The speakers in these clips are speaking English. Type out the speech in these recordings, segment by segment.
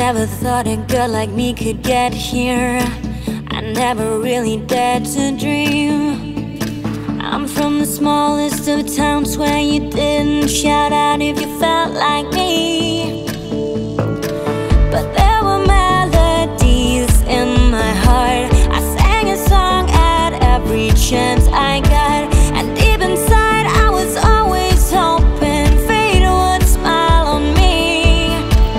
never thought a girl like me could get here. I never really dared to dream. I'm from the smallest of towns where you didn't shout out if you felt like me. But there were melodies in my heart. I sang a song at every chance I got, and deep inside I was always hoping fate would smile on me.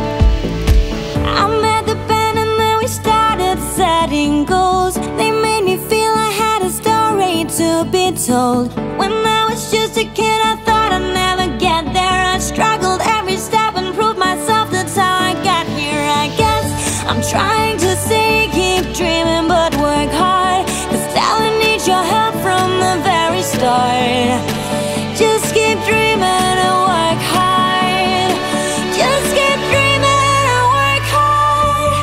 I met the band and then we started setting goals. They made me feel I had a story to be told. When I was just a kid I thought I'd never get there. I struggled every step and proved myself, that's how I got here. I guess I'm trying to say keep dreaming but work hard, 'cause now I need your help from the very start. Just keep dreaming and work hard. Just keep dreaming and work hard.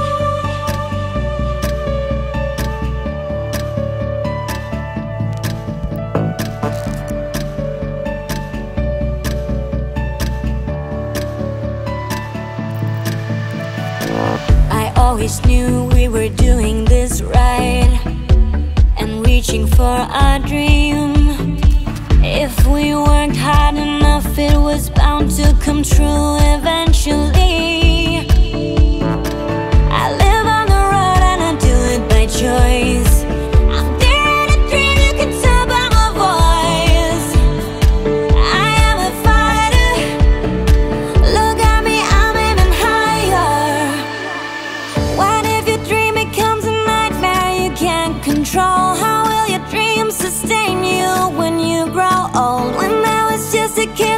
I always knew we were doing this right and reaching for our dream. If we worked hard enough, it was bound to come true eventually. I live on the road and I do it by choice. I'm daring to dream, you can tell by my voice. I am a fighter, look at me, I'm aiming higher. What if your dream becomes a nightmare you can't control? How will your dreams sustain you when you grow old? When I was just a kid